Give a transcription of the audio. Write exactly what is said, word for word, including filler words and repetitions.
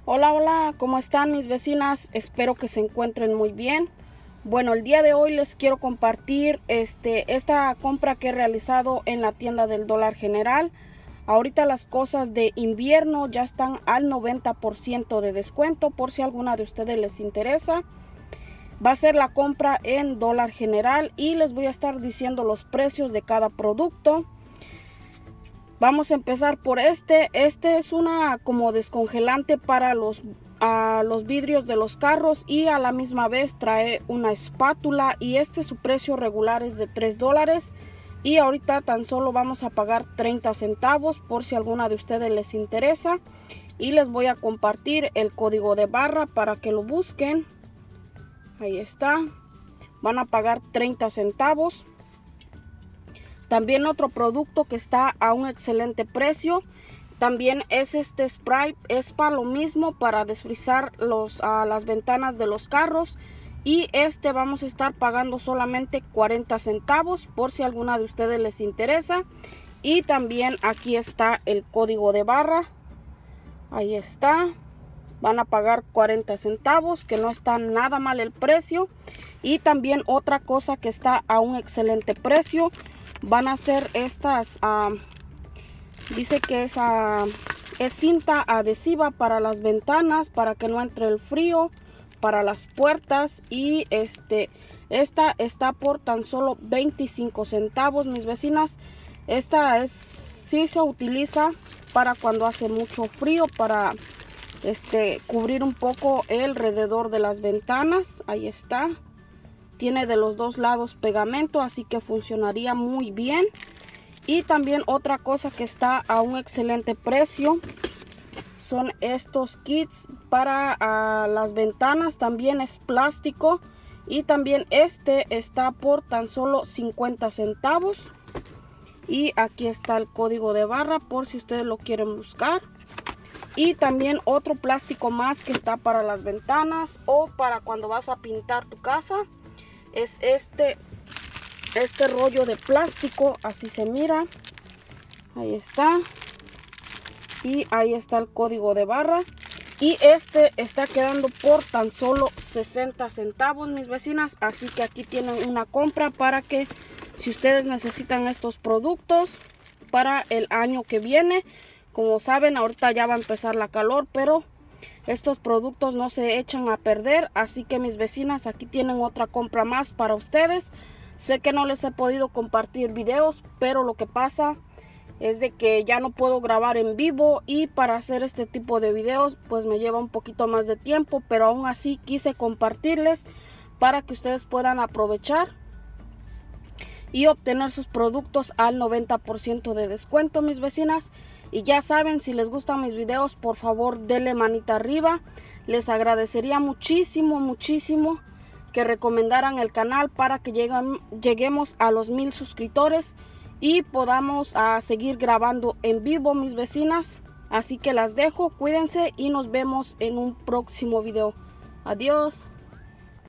Hola, hola, ¿cómo están mis vecinas? Espero que se encuentren muy bien. Bueno, el día de hoy les quiero compartir este, esta compra que he realizado en la tienda del Dólar General. Ahorita las cosas de invierno ya están al noventa por ciento de descuento, por si alguna de ustedes les interesa. Va a ser la compra en Dólar General y les voy a estar diciendo los precios de cada producto. Vamos a empezar por este. Este es una como descongelante para los, uh, los vidrios de los carros y a la misma vez trae una espátula, y este su precio regular es de tres dólares y ahorita tan solo vamos a pagar treinta centavos por si alguna de ustedes les interesa, y les voy a compartir el código de barra para que lo busquen. Ahí está, van a pagar treinta centavos. También otro producto que está a un excelente precio, también es este spray, es para lo mismo, para desfrizar los, uh, las ventanas de los carros, y este vamos a estar pagando solamente cuarenta centavos por si alguna de ustedes les interesa. Y también aquí está el código de barra, ahí está, van a pagar cuarenta centavos, que no está nada mal el precio. Y también otra cosa que está a un excelente precio, van a ser estas, uh, dice que es, uh, es cinta adhesiva para las ventanas, para que no entre el frío, para las puertas, y este esta está por tan solo veinticinco centavos, mis vecinas. Esta es, sí se utiliza para cuando hace mucho frío, para este cubrir un poco el alrededor de las ventanas. Ahí está, tiene de los dos lados pegamento, así que funcionaría muy bien. Y también otra cosa que está a un excelente precio son estos kits para uh, las ventanas. También es plástico, y también este está por tan solo cincuenta centavos. Y aquí está el código de barra por si ustedes lo quieren buscar. Y también otro plástico más que está para las ventanas o para cuando vas a pintar tu casa, es este este rollo de plástico, así se mira. Ahí está, y ahí está el código de barra, y este está quedando por tan solo sesenta centavos, mis vecinas. Así que aquí tienen una compra para que si ustedes necesitan estos productos para el año que viene. Como saben, ahorita ya va a empezar la calor, pero estos productos no se echan a perder. Así que mis vecinas, aquí tienen otra compra más para ustedes. Sé que no les he podido compartir videos, pero lo que pasa es de que ya no puedo grabar en vivo, y para hacer este tipo de videos pues me lleva un poquito más de tiempo, pero aún así quise compartirles para que ustedes puedan aprovechar y obtener sus productos al noventa por ciento de descuento, mis vecinas. Y ya saben, si les gustan mis videos, por favor denle manita arriba. Les agradecería muchísimo, muchísimo que recomendaran el canal para que lleguen, lleguemos a los mil suscriptores y podamos uh, seguir grabando en vivo, mis vecinas. Así que las dejo, cuídense y nos vemos en un próximo video. Adiós.